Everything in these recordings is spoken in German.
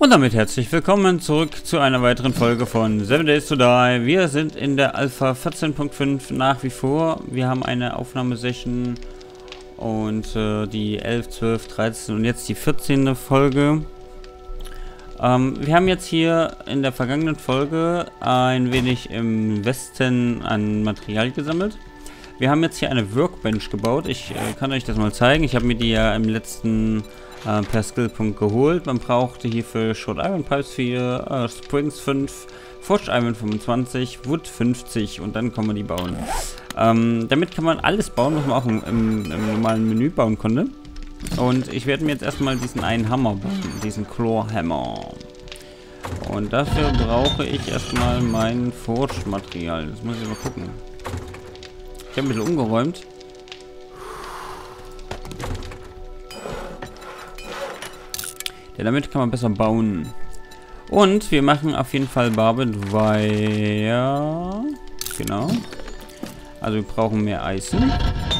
Und damit herzlich willkommen zurück zu einer weiteren Folge von 7 Days to Die. Wir sind in der Alpha 14.5 nach wie vor. Wir haben eine Aufnahmesession und die 11, 12, 13 und jetzt die 14. Folge. Wir haben jetzt hier in der vergangenen Folge ein wenig im Westen an Material gesammelt. Wir haben jetzt hier eine Workbench gebaut. Ich kann euch das mal zeigen. Ich habe mir die ja im letzten per Skillpunkt geholt. Man brauchte hierfür Short Iron Pipes 4, Springs 5, Forged Iron 25, Wood 50 und dann kann man die bauen. Damit kann man alles bauen, was man auch im normalen Menü bauen konnte. Und ich werde mir jetzt erstmal diesen einen Hammer bauen, diesen Claw Hammer. Und dafür brauche ich erstmal mein Forged Material. Das muss ich mal gucken. Ich habe ein bisschen umgeräumt. Ja, damit kann man besser bauen. Und wir machen auf jeden Fall Barbed Wire. Genau. Also wir brauchen mehr Eisen.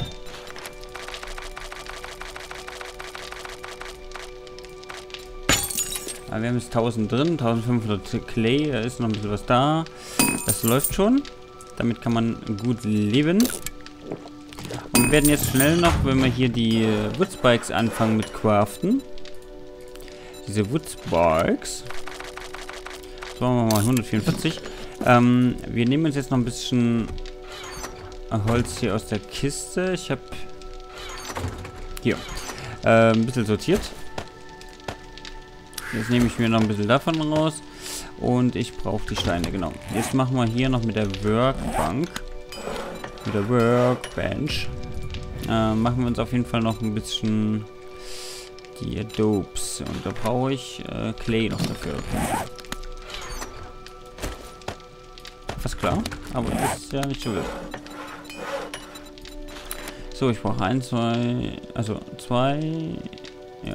Aber wir haben jetzt 1000 drin, 1500 Clay, da ist noch ein bisschen was da. Das läuft schon. Damit kann man gut leben. Und wir werden jetzt schnell noch, wenn wir hier die Woodspikes anfangen mit craften. Diese Woodspikes. So, machen wir mal 144. Wir nehmen uns jetzt noch ein bisschen Holz hier aus der Kiste. Ich habe hier ein bisschen sortiert. Jetzt nehme ich mir noch ein bisschen davon raus. Und ich brauche die Steine, genau. Jetzt machen wir hier noch mit der Workbank. Mit der Workbench. Machen wir uns auf jeden Fall noch ein bisschen die Adobes. Und da brauche ich Clay noch dafür. Fast klar, aber das ist ja nicht so wild. So, ich brauche 1, 2, also 2, ja.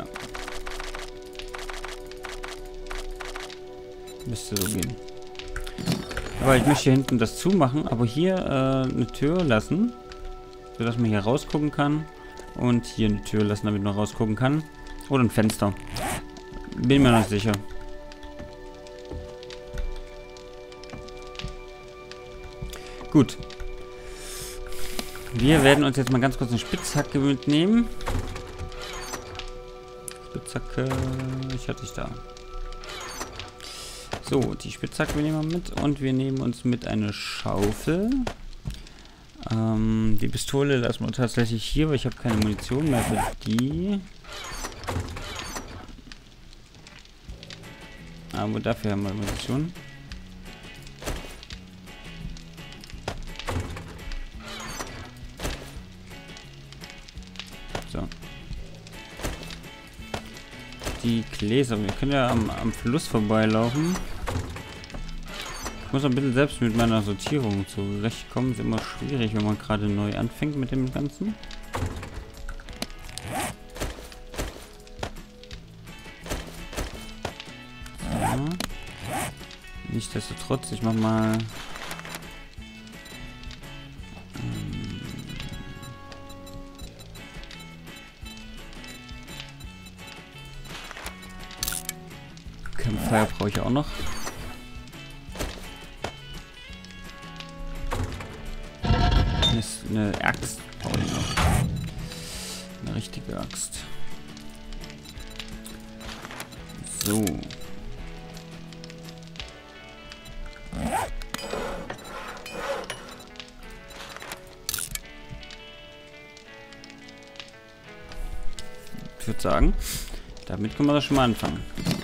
Müsste so gehen. Aber ich möchte hier hinten das zumachen, aber hier eine Tür lassen, sodass man hier rausgucken kann. Und hier eine Tür lassen, damit man rausgucken kann. Oder ein Fenster. Bin mir noch sicher. Gut. Wir werden uns jetzt mal ganz kurz eine Spitzhacke mitnehmen. Spitzhacke, ich hatte ich da. So, die Spitzhacke nehmen wir mit und wir nehmen uns mit eine Schaufel. Die Pistole lassen wir tatsächlich hier, weil ich habe keine Munition mehr für die. Aber dafür haben wir Munition. So. Die Gläser, wir können ja am Fluss vorbeilaufen. Ich muss ein bisschen selbst mit meiner Sortierung zurechtkommen. Ist immer schwierig, wenn man gerade neu anfängt mit dem Ganzen. So. Nichtsdestotrotz, ich mach mal... Campfire brauche ich auch noch. Eine Axt brauche ich noch. Eine richtige Axt. So. Ich würde sagen, damit können wir das schon mal anfangen.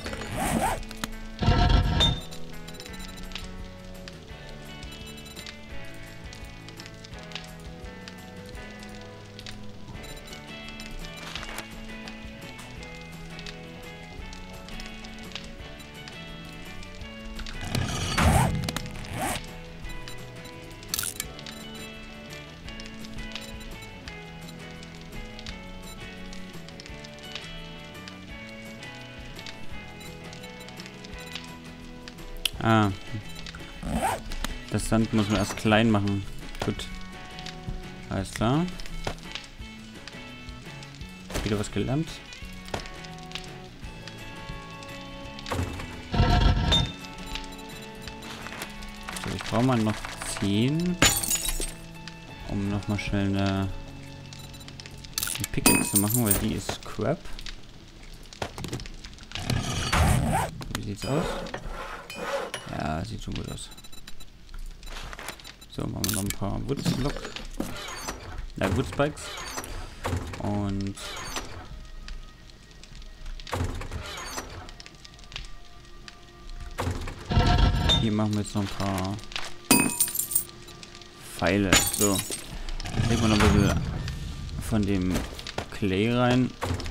Ah. Das Sand muss man erst klein machen. Gut. Alles klar. Wieder was gelernt. brauchen wir noch 10, um nochmal schnell eine Pickaxe zu machen, weil die ist crap. Wie sieht's aus? Ja, sieht schon gut aus. So, machen wir noch ein paar Woodspikes. Und hier machen wir jetzt noch ein paar Pfeile. So, jetzt legen wir noch ein bisschen von dem Clay rein.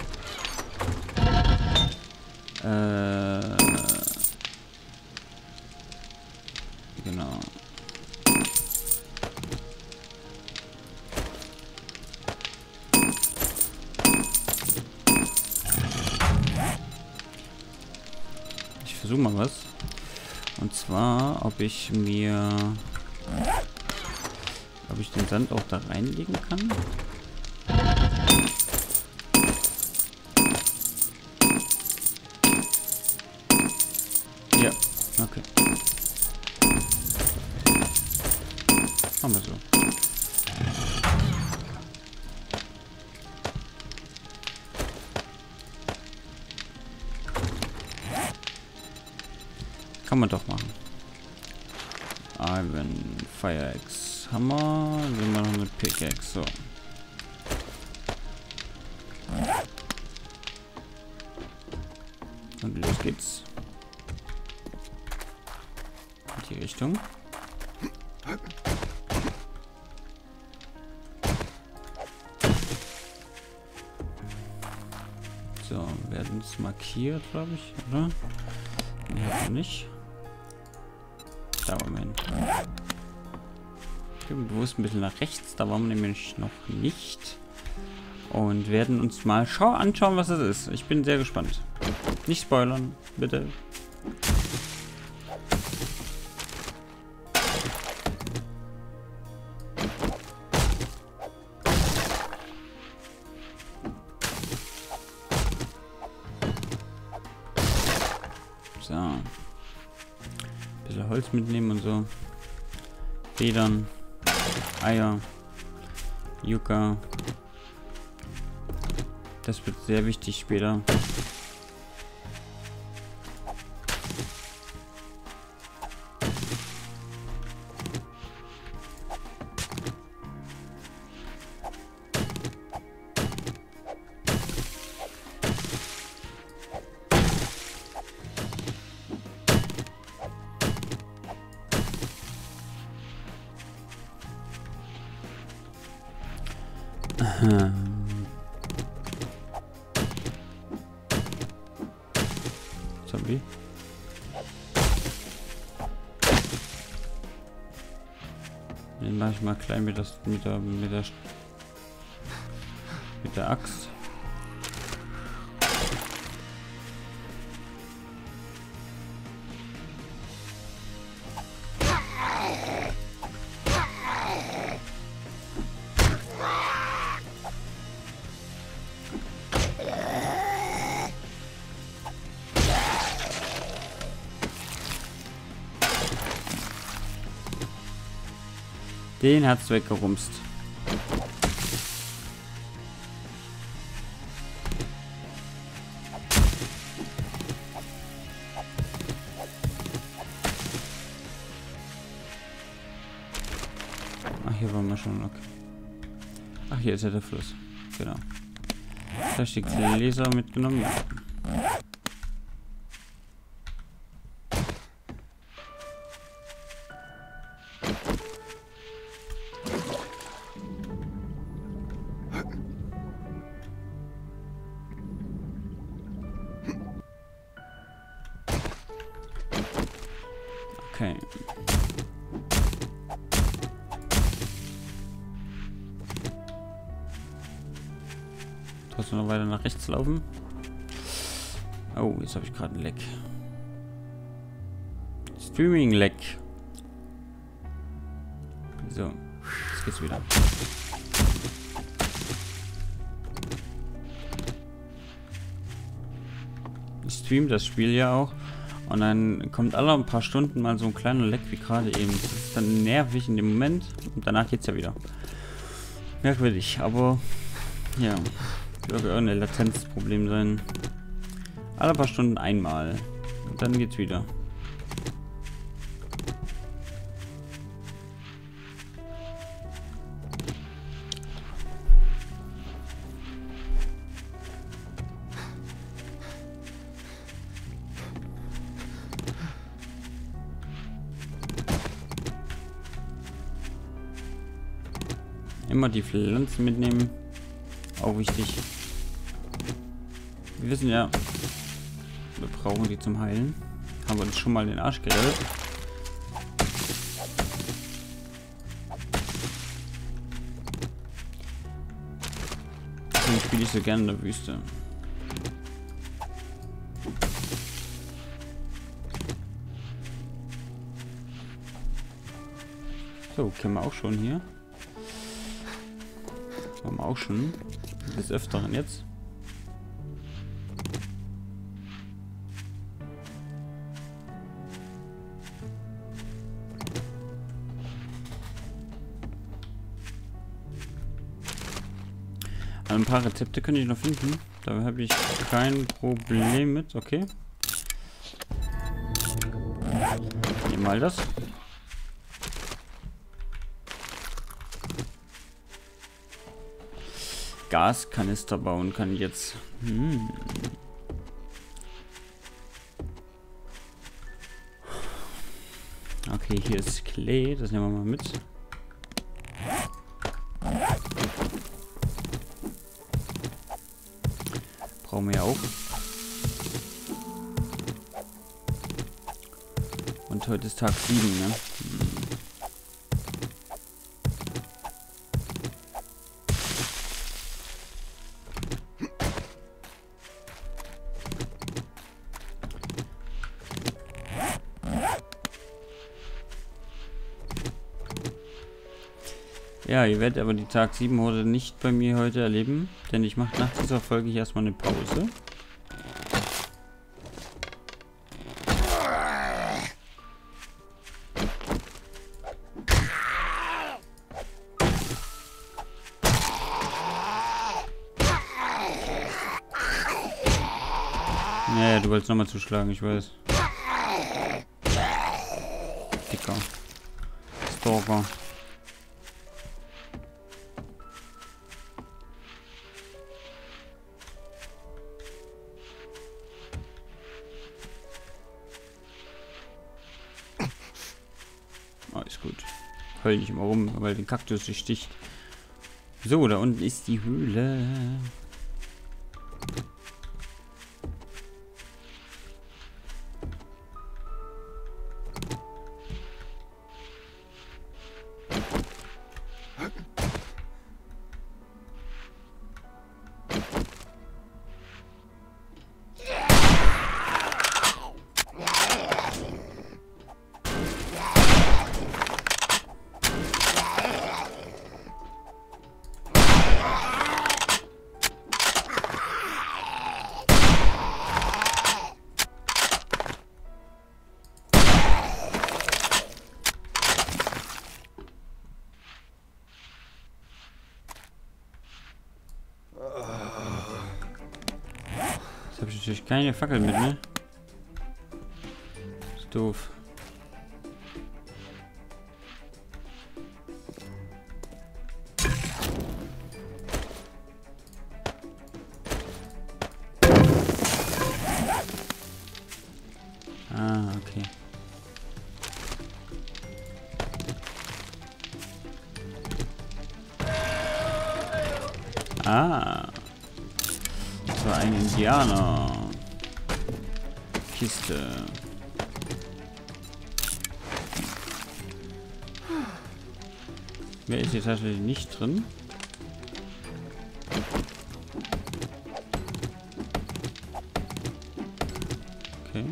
Genau. Ich versuche mal was. Und zwar, ob ich den Sand auch da reinlegen kann. Ja, okay. Machen wir so. Kann man doch machen. Iron, Fire Axe, Hammer, nehmen wir noch eine Pickaxe, so. Und los geht's. In die Richtung. So, werden es markiert, glaube ich, oder? Nee, hat man nicht. Da waren wir hin. Okay, bewusst ein bisschen nach rechts, da waren wir nämlich noch nicht. Und werden uns mal anschauen, was es ist. Ich bin sehr gespannt. Nicht spoilern, bitte. So. Ein bisschen Holz mitnehmen und so. Federn. Eier. Yucca. Das wird sehr wichtig später. Zombie. Den mache ich mal klein mit der Axt. Den hat's weggerumst. Ach, hier waren wir schon, okay. Ach, hier ist ja der Fluss. Genau. Da steht Laser mitgenommen. Ja. Okay. Trotzdem noch weiter nach rechts laufen. Oh, jetzt habe ich gerade einen Leck. Streaming-Leck. So, jetzt geht's wieder. Ich stream das Spiel ja auch. Und dann kommt alle ein paar Stunden mal so ein kleiner Leck wie gerade eben. Das ist dann nervig in dem Moment und danach geht's ja wieder. Merkwürdig, aber ja, wird irgendein Latenzproblem sein. Alle paar Stunden einmal. Und dann geht's wieder. Immer die Pflanzen mitnehmen. Auch wichtig. Wir wissen ja, wir brauchen die zum Heilen. Haben wir uns schon mal den Arsch gerettet. Deswegen spiele ich so gerne in der Wüste. So, kennen wir auch schon hier. Haben wir auch schon. Des Öfteren jetzt. Ein paar Rezepte könnte ich noch finden. Da habe ich kein Problem mit. Okay. Nehmen mal das. Gaskanister bauen kann ich jetzt. Okay, hier ist Klee. Das nehmen wir mal mit. Brauchen wir ja auch. Und heute ist Tag 7, ne? Ja, ihr werdet aber die Tag 7 Horde nicht bei mir heute erleben, denn ich mache nach dieser Folge hier erstmal eine Pause. Naja, du wolltest nochmal zuschlagen, ich weiß. Dicker. Stalker. Ist gut. Heul nicht immer rum, weil den Kaktus sticht. So, da unten ist die Höhle. Habe ich natürlich keine Fackel mit, ne? Ist doof. Ah, okay. Ah. Das war ein Indianer. Kiste. Mehr ist hier tatsächlich nicht drin. Okay.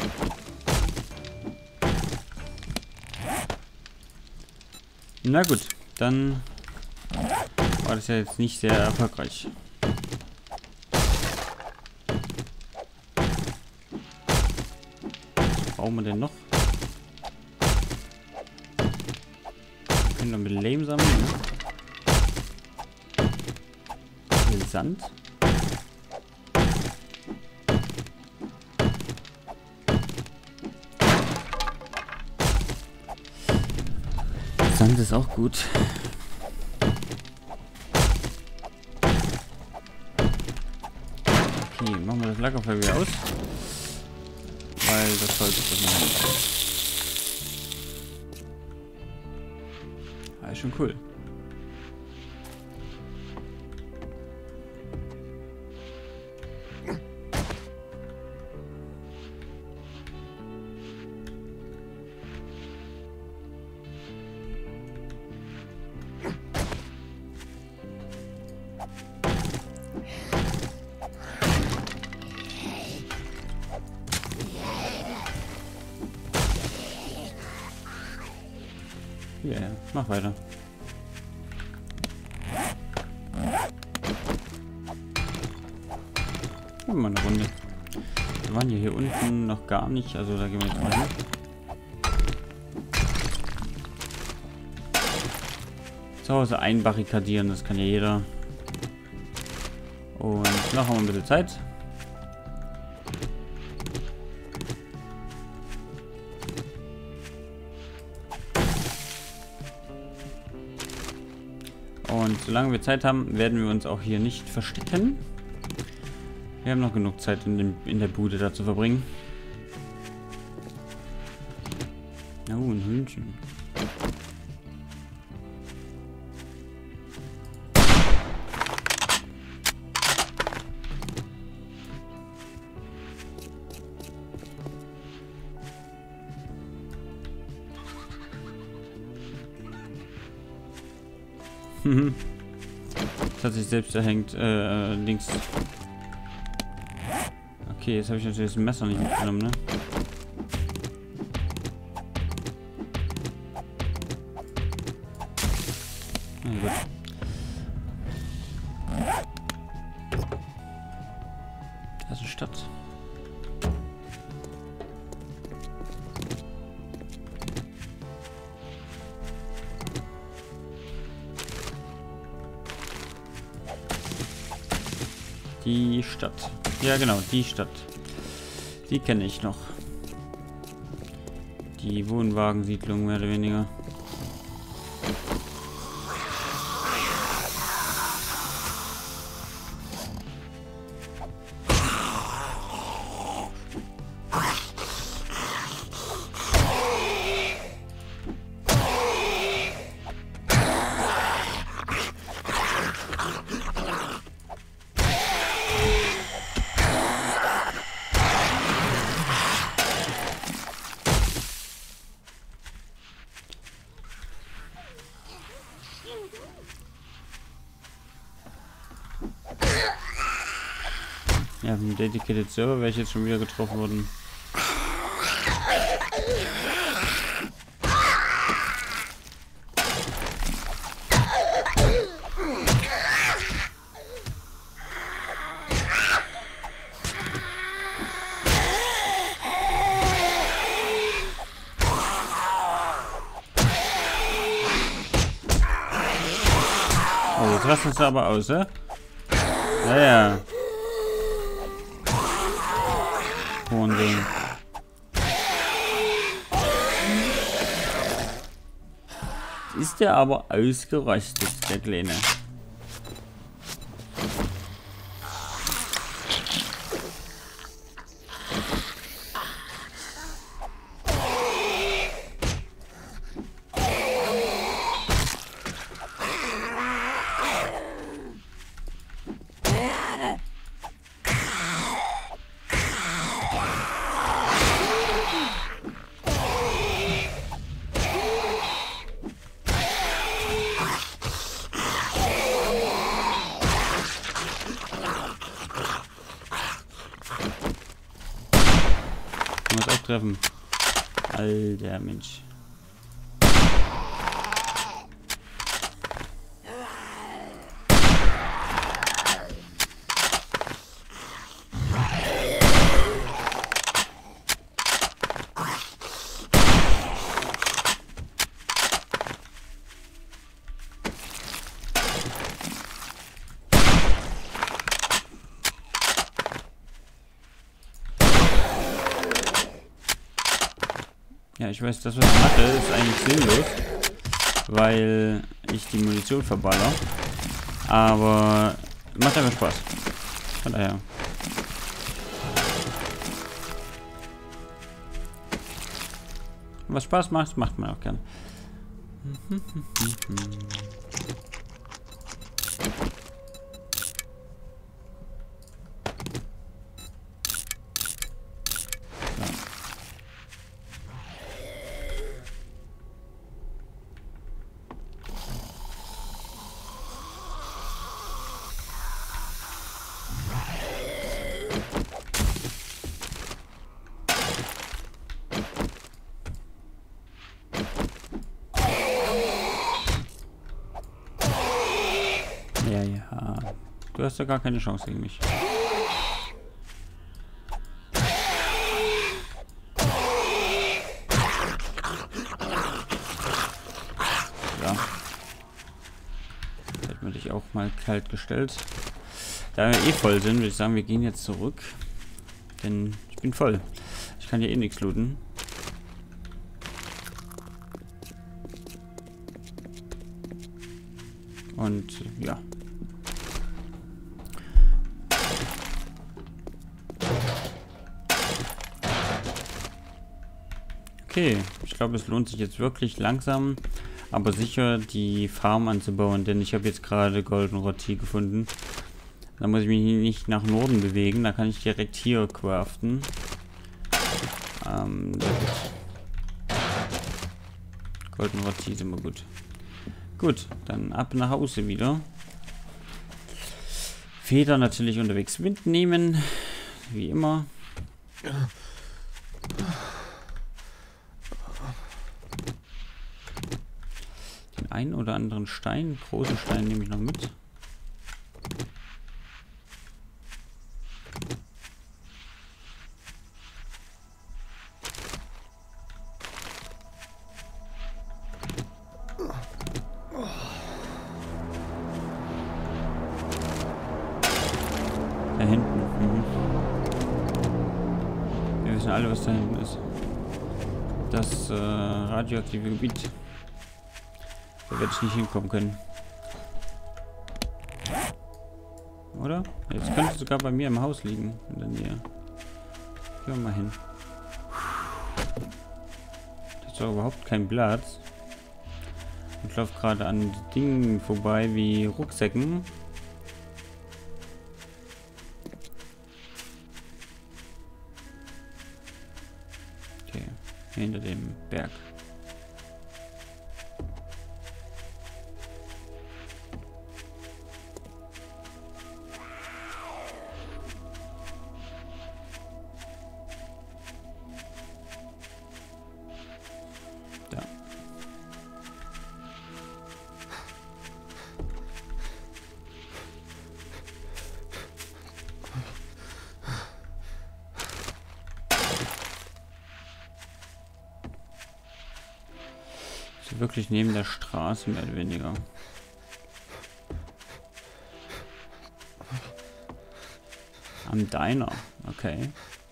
Na gut, dann war das ja jetzt nicht sehr erfolgreich. brauchen wir denn noch? Wir können wir mit Lehm sammeln, ne? Viel Sand. Sand ist auch gut. Okay, machen wir das Lagerfeuer wieder aus. Weil das sollte das machen. Ah, ist schon cool. Ja, ja, mach weiter. Mal eine Runde. Wir waren hier unten noch gar nicht, also da gehen wir jetzt mal hin. Zu Hause einbarrikadieren, das kann ja jeder. Und noch haben wir ein bisschen Zeit. Und solange wir Zeit haben, werden wir uns auch hier nicht verstecken. Wir haben noch genug Zeit in der Bude da zu verbringen. Oh, ein Hühnchen. Das hat sich selbst erhängt, links. Okay, jetzt habe ich natürlich das Messer nicht mitgenommen, ne? Na gut. Das ist eine Stadt. Die Stadt. Ja genau, die Stadt. Die kenne ich noch. Die Wohnwagensiedlung mehr oder weniger. Ja, im Dedicated Server wäre ich jetzt schon wieder getroffen worden. Oh, jetzt rastet es aber aus, hä? Ja. Ding. Ist der aber ausgerostet, der Kleine. Muss auch treffen. Alter Mensch. Ja, ich weiß, das, was ich mache, ist eigentlich sinnlos, weil ich die Munition verballer. Aber macht einfach Spaß. Von daher. Was Spaß macht, macht man auch gern. Ja, ja. Du hast ja gar keine Chance gegen mich. Ja. Hätten wir dich auch mal kalt gestellt. Da wir eh voll sind, würde ich sagen, wir gehen jetzt zurück. Denn ich bin voll. Ich kann hier eh nichts looten. Und ja. Okay, ich glaube, es lohnt sich jetzt wirklich langsam, aber sicher die Farm anzubauen, denn ich habe jetzt gerade Goldenrod gefunden. Da muss ich mich nicht nach Norden bewegen, da kann ich direkt hier craften. Goldenrod ist immer gut. Gut, dann ab nach Hause wieder. Feder natürlich unterwegs mitnehmen, wie immer. Den einen oder anderen Stein, großen Stein nehme ich noch mit. Da hinten. Wir wissen alle, was da hinten ist. Das radioaktive Gebiet. Da werde ich nicht hinkommen können. Oder? Jetzt könnte es sogar bei mir im Haus liegen. In der Nähe. Gehen wir mal hin. Das ist doch überhaupt kein Platz. Ich laufe gerade an Dingen vorbei wie Rucksäcken. Okay, hinter dem Berg. Da. Wirklich neben der Straße, mehr oder weniger. Am Diner, okay.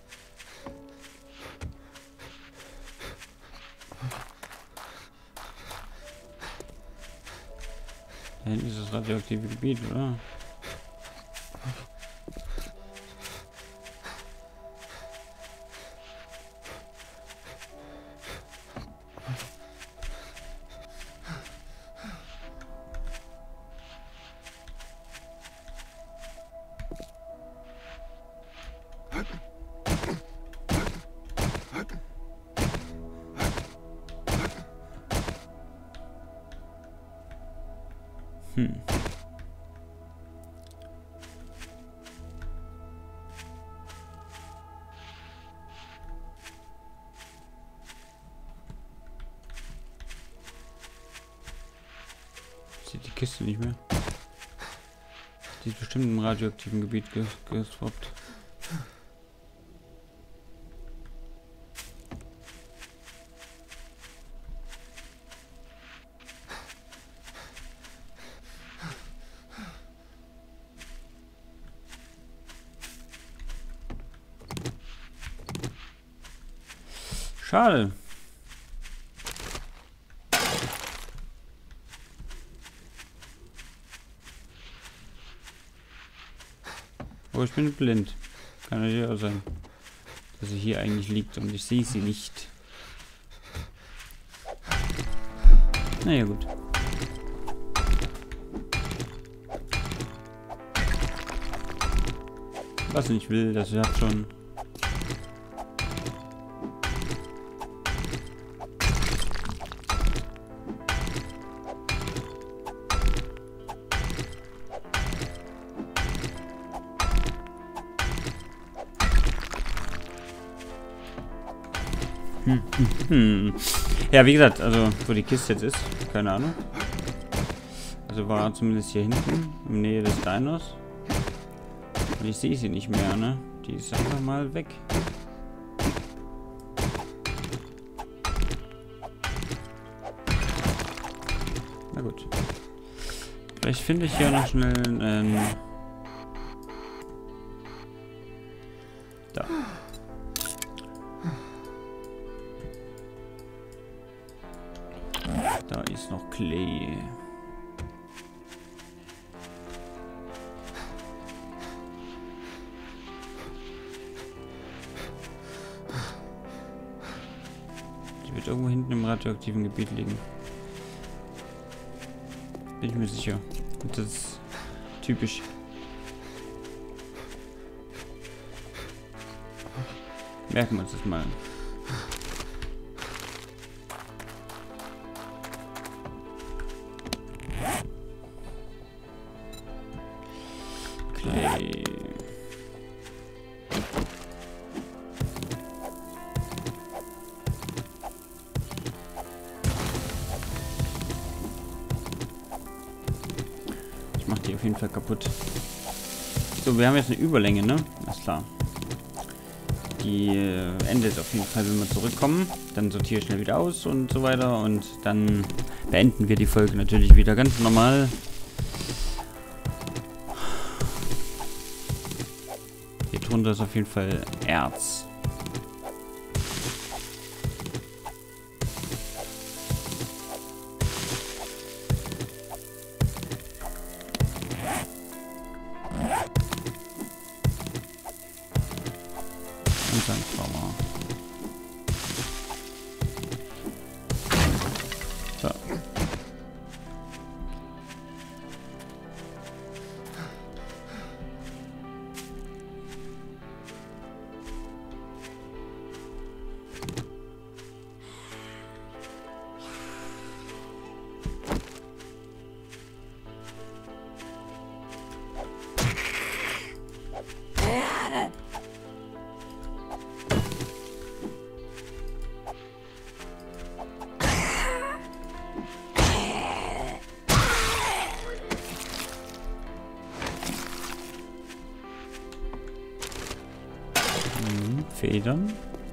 Da hinten ist das radioaktive Gebiet, oder? Sieht die Kiste nicht mehr. Die ist bestimmt im radioaktiven Gebiet geswappt. Schade. Oh, ich bin blind. Kann natürlich auch sein, dass sie hier eigentlich liegt und ich sehe sie nicht. Naja, gut. Was ich will, das hat schon. Ja, wie gesagt, also wo die Kiste jetzt ist, keine Ahnung. Also war zumindest hier hinten, in der Nähe des Dinos. Und ich sehe sie nicht mehr, ne? Die ist einfach mal weg. Na gut. Vielleicht finde ich ja noch schnell einen... Da. Da ist noch Clay. Die wird irgendwo hinten im radioaktiven Gebiet liegen. Bin ich mir sicher. Und das ist typisch. Merken wir uns das mal. Clay. Ich mach die auf jeden Fall kaputt. So, wir haben jetzt eine Überlänge, ne? Alles klar. Die endet auf jeden Fall, wenn wir zurückkommen. Dann sortiere ich schnell wieder aus und so weiter. Und dann beenden wir die Folge natürlich wieder ganz normal. Hier drunter ist auf jeden Fall Erz. Und dann Power. So. Federn.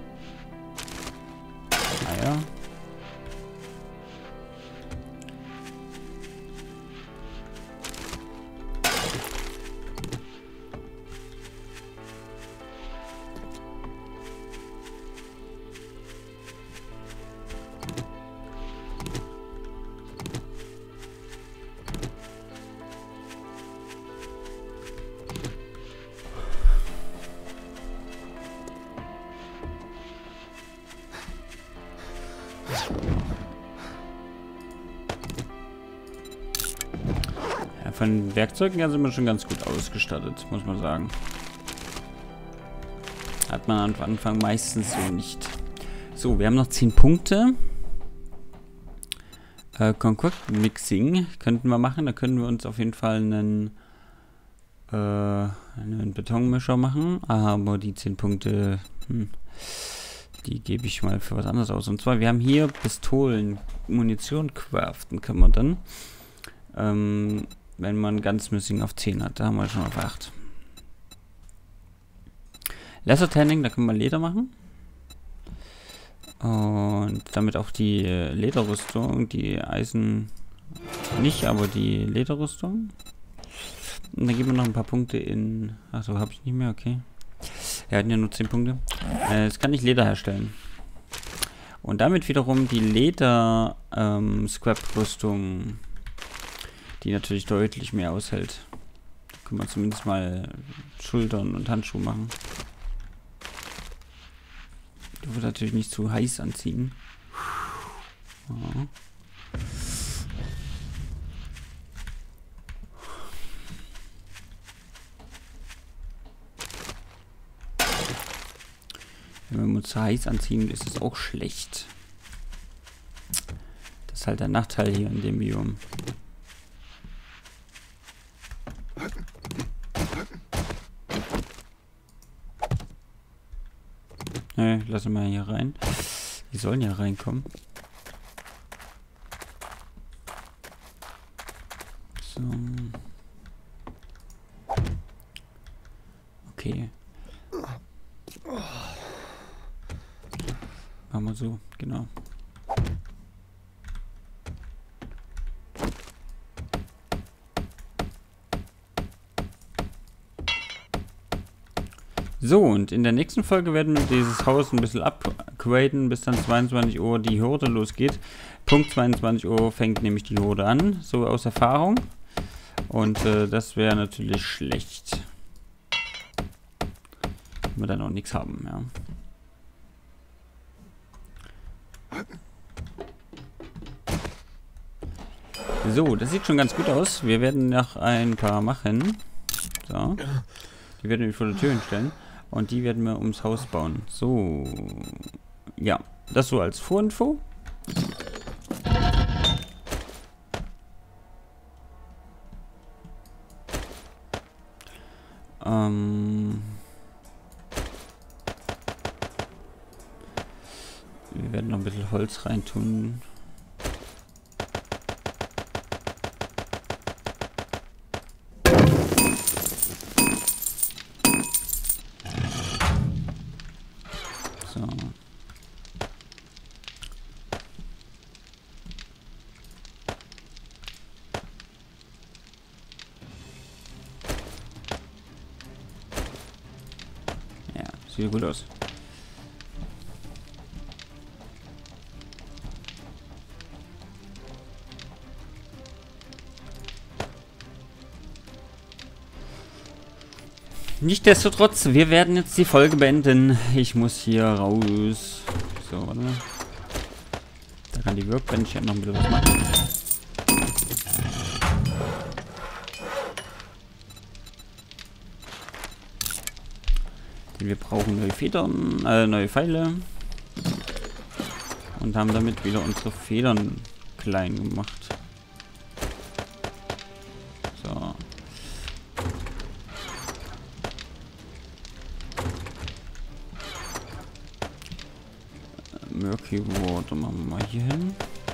Eier. Ja, von Werkzeugen her sind wir schon ganz gut ausgestattet, muss man sagen. Hat man am Anfang meistens so nicht. So, wir haben noch 10 Punkte. Concoct Mixing könnten wir machen. Da können wir uns auf jeden Fall einen Betonmischer machen. Aber die 10 Punkte, die gebe ich mal für was anderes aus. Und zwar, wir haben hier Pistolen, Munition craften kann man dann. Wenn man ganz Missing auf 10 hat. Da haben wir schon auf 8. Lesser Tanning, da können wir Leder machen. Und damit auch die Lederrüstung, die Eisen nicht, aber die Lederrüstung. Und dann geben wir noch ein paar Punkte in... Achso, habe ich nicht mehr, okay. Wir hatten ja nur 10 Punkte. Jetzt kann ich Leder herstellen. Und damit wiederum die Leder Scrap-Rüstung, die natürlich deutlich mehr aushält. Können wir zumindest mal Schultern und Handschuhe machen. Du wirst natürlich nicht zu heiß anziehen. Ja. Wenn wir uns zu heiß anziehen, ist es auch schlecht. Das ist halt der Nachteil hier in dem Biom. Ne, lassen wir hier rein. Die sollen ja reinkommen. So. Okay. Machen wir so, genau. So, und in der nächsten Folge werden wir dieses Haus ein bisschen upgraden, bis dann 22 Uhr die Horde losgeht. Punkt 22 Uhr fängt nämlich die Horde an, so aus Erfahrung. Und das wäre natürlich schlecht. Wenn wir dann auch nichts haben, ja. So, das sieht schon ganz gut aus. Wir werden noch ein paar machen. So. Die werden wir vor der Tür hinstellen. Und die werden wir ums Haus bauen. So. Ja, das so als Vorinfo. Wir werden noch ein bisschen Holz reintun. So. Ja, sieht gut aus. Nichtsdestotrotz, wir werden jetzt die Folge beenden. Ich muss hier raus. So, warte mal. Da kann die Workbench ja noch ein bisschen was machen. Wir brauchen neue Federn, neue Pfeile. Und haben damit wieder unsere Federn klein gemacht. So. Murky Water machen wir mal hier hin.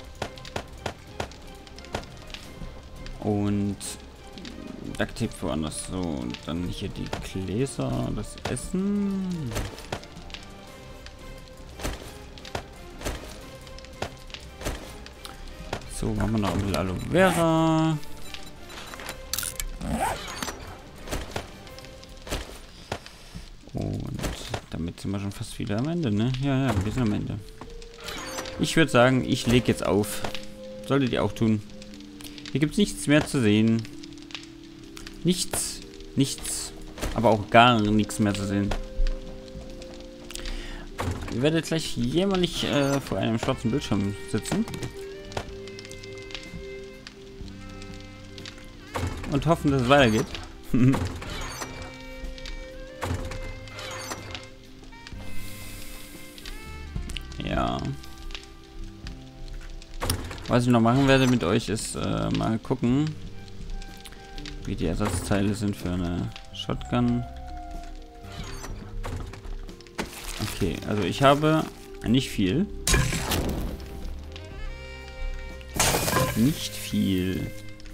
Und Duct Tape woanders. So, und dann hier die Gläser, das Essen. So, machen wir noch ein bisschen Aloe Vera. Und damit sind wir schon fast wieder am Ende, ne? Ja, ja, wir sind am Ende. Ich würde sagen, ich lege jetzt auf. Solltet ihr auch tun. Hier gibt es nichts mehr zu sehen. Nichts. Nichts. Aber auch gar nichts mehr zu sehen. Ich werde jetzt gleich jämmerlich vor einem schwarzen Bildschirm sitzen. Und hoffen, dass es weitergeht. Ja. Was ich noch machen werde mit euch ist mal gucken, wie die Ersatzteile sind für eine Shotgun. Okay, also ich habe nicht viel. Nicht viel.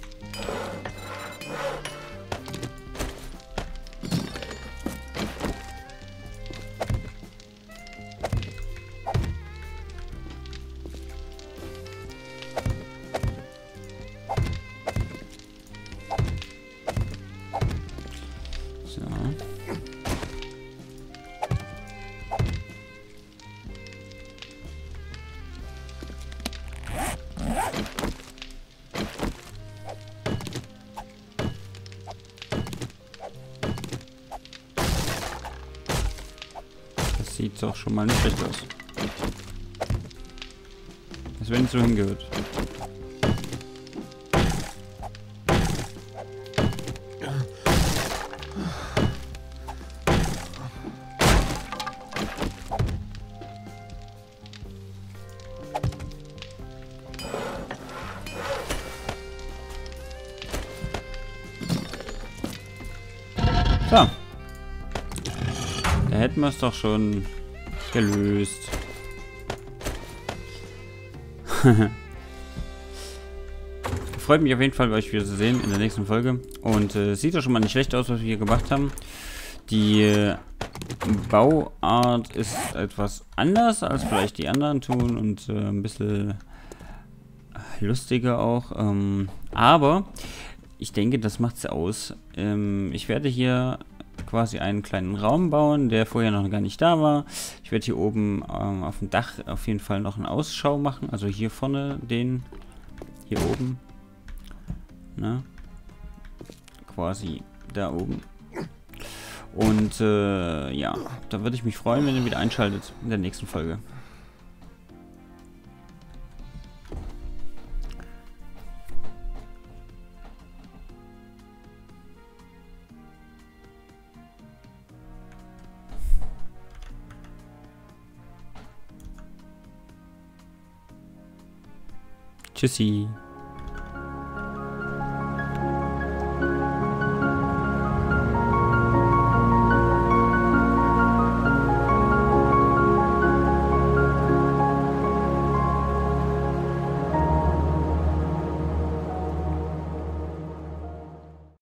So. sieht doch schon mal nicht schlecht aus. Das wenn es so hingehört. So. Da hätten wir es doch schon gelöst. Freut mich auf jeden Fall, euch wieder zu sehen in der nächsten Folge. Und sieht doch schon mal nicht schlecht aus, was wir hier gemacht haben. Die Bauart ist etwas anders, als vielleicht die anderen tun. Und ein bisschen lustiger auch. Aber ich denke, das macht's aus. Ich werde hier quasi einen kleinen Raum bauen, der vorher noch gar nicht da war. Ich werde hier oben auf dem Dach auf jeden Fall noch einen Ausschau machen. Also hier vorne den, hier oben. Ne? Quasi da oben. Und ja, da würde ich mich freuen, wenn ihr wieder einschaltet in der nächsten Folge. Tschüssi.